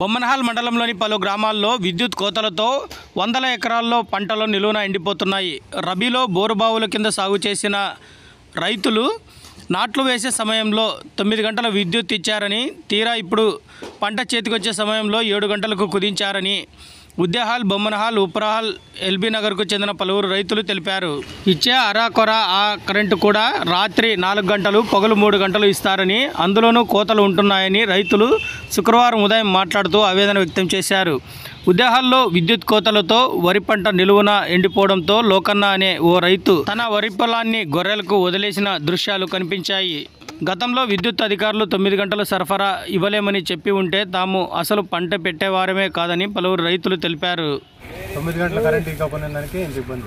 బొమ్మనహాల్ మండలంలోని పలు గ్రామాల్లో విద్యుత్ కోతలతో వందల ఎకరాల్లో పంటలు నిలువున ఎండిపోతున్నాయి. రబీలో బోరుబావుల కింద సాగు చేసిన రైతులు నాట్లు వేసే సమయంలో 9 గంటల విద్యుత్ ఇచ్చారని, తీరా ఇప్పుడు పంట చేతికొచ్చే సమయంలో 7 గంటలకు కుదించారని ఉద్యాహాల్, బొమ్మనహాల్, ఉప్రహాల్, ఎల్బీ నగర్కు చెందిన పలువురు రైతులు తెలిపారు. ఇచ్చే అరాకొర ఆ కరెంటు కూడా రాత్రి 4 గంటలు, పగలు 3 గంటలు ఇస్తారని, అందులోనూ కోతలు ఉంటున్నాయని రైతులు శుక్రవారం ఉదయం మాట్లాడుతూ ఆవేదన వ్యక్తం చేశారు. ఉద్యాహాల్లో విద్యుత్ కోతలతో వరి పంట నిలువున ఎండిపోవడంతో లోకన్న అనే ఓ రైతు తన వరి పొలాన్ని గొర్రెలకు వదిలేసిన దృశ్యాలు కనిపించాయి. గతంలో విద్యుత్ అధికారులు 9 గంటల సరఫరా ఇవ్వలేమని చెప్పి ఉంటే తాము అసలు పంట పెట్టేవారమే కాదని పలువురు రైతులు తెలిపారు. 9 గంటల కరెంట్ ఇవ్వకపోయినందుకు ఇంత ఇబ్బంది.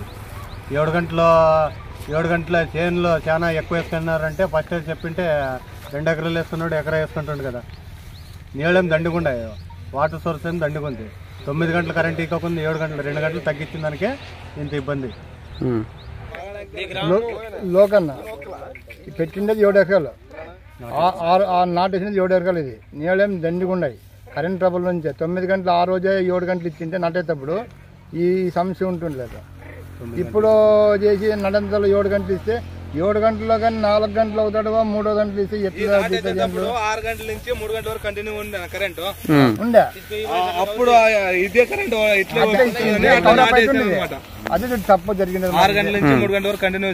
7 గంటల చేనులో చాలా ఎక్కువ వేసుకున్నారంటే ఫస్ట్ చెప్పింటే 2 ఎకరాలు వేసుకున్నాడు, ఎకరా వేసుకుంటుండు కదా. నీళ్ళేం దండిగుండా, వాటర్ సోర్స్ ఏం దండిగుంది. 9 గంటల కరెంట్ ఇవ్వకుండా 7 గంటలు 2 గంటలు తగ్గించిన దానికే ఇంత ఇబ్బంది. లోకన్న పెట్టిండేది 7 ఎకరాలు, నాటేసినది 7 ఎకరాలు. ఇది నీళ్ళేం దండిగుండాయి. కరెంట్ ట్రబుల్ నుంచి 9 గంటలు ఆ రోజే 7 గంటలు ఇచ్చింటే నటేటప్పుడు ఈ సమస్య ఉంటుండలేదు. ఇప్పుడు చేసి నడంతలో 7 గంటలు ఇస్తే 7 గంటల్లో కానీ 4 గంటలు అవుతాడు, 3 గంటలు ఇస్తే ఎట్లా 6 గంటల నుంచి 3 గంటల వరకు కంటిన్యూ ఉండే కరెంట్ ఉండే. అప్పుడు ఇదే కరెంట్ అదే తప్పు జరిగింది. 6 గంటల నుంచి 3 గంటల వరకు కంటిన్యూ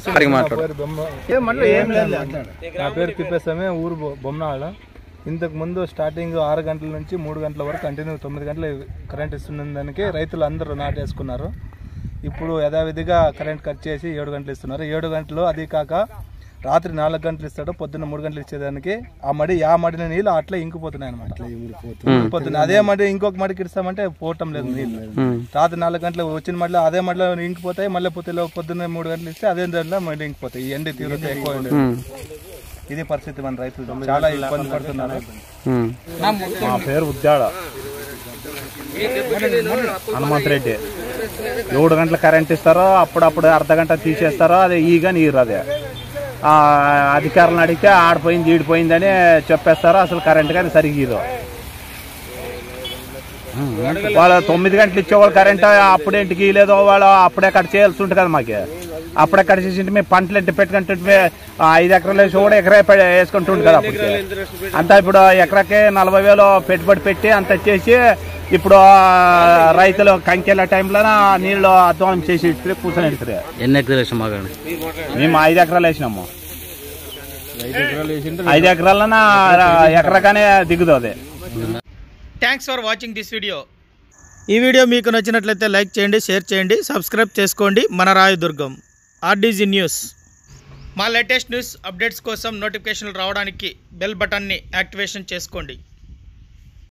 నా పేరు తిప్పేస్తామే, ఊరు బొమ్మనాళ్ళ. ఇంతకు ముందు స్టార్టింగ్ 6 గంటల నుంచి 3 గంటల వరకు కంటిన్యూ 9 గంటలు కరెంట్ ఇస్తున్న దానికి రైతులు అందరూ నాటేసుకున్నారు. ఇప్పుడు యథావిధిగా కరెంట్ కట్ చేసి 7 గంటలు ఇస్తున్నారు. 7 గంటలు అది కాక రాత్రి 4 గంటలు ఇస్తాడు, పొద్దున్న 3 గంటలు ఇచ్చేదానికి ఆ మడిన నీళ్ళు అట్లా ఇంకిపోతున్నాయి అనమాట. ఇంకిపోతున్నాయి. అదే మడి ఇంకొక మడికి ఇస్తామంటే పోవటం లేదు నీళ్ళు. రాత్రి 4 గంటలు వచ్చిన మడిలో అదే మడిలో ఇంకిపోతాయి. మళ్ళీ పొద్దున్న 3 గంటలు ఇస్తే అదే దాంట్లో మళ్ళీ ఇంకిపోతాయి. ఈ ఎండి తీవ్రత ఎక్కువ ఉండేది. ఇది పరిస్థితి. మన రైతులు చాలా ఇబ్బంది పడుతున్నారు. మా పేరు ఉద్యాడ హనుమంత్ రెడ్డి. 7 గంటల కరెంట్ ఇస్తారో, అప్పుడప్పుడు అర్ధగంట తీసేస్తారో, అదే ఈగా నీరు. అదే అధికారులను అడిగితే ఆడిపోయింది ఈడిపోయిందని చెప్పేస్తారో, అసలు కరెంట్ కానీ సరిగ్గా వాళ్ళు 9 గంటలు ఇచ్చేవాళ్ళు కరెంట్ అప్పుడేంటికి లేదో వాళ్ళు అప్పుడే కట్ చేయాల్సి ఉంటుంది కదా. మాకు అప్పుడే కట్ చేసి మేము పంటలు ఎంటి పెట్టుకుంటుంటే 5 ఎకరాలు వేసి కూడా ఎకరా వేసుకుంటుండే కదా. అప్పటికి అంతా ఇప్పుడు ఎకరాకి 40,000 పెట్టుబడి పెట్టి అంత చేసి ఇప్పుడు రైతులు కంకెల టైంలో నీళ్ళు అధ్వానం చేసి కూర్చొని ఎడుతుంది. ఎన్ని ఎకరాలు వేసాం? మేము 5 ఎకరాలు వేసినాము. 5 ఎకరాలన ఎకరగానే దిగుదు అది. Thanks for watching this video. ఈ వీడియో మీకు నచ్చినట్లయితే లైక్ చేయండి, షేర్ చేయండి, సబ్స్క్రైబ్ చేసుకోండి. మన రాయదుర్గం ఆర్డీజీ న్యూస్. మా లేటెస్ట్ న్యూస్ అప్డేట్స్ కోసం నోటిఫికేషన్లు రావడానికి బెల్ బటన్ని యాక్టివేషన్ చేసుకోండి.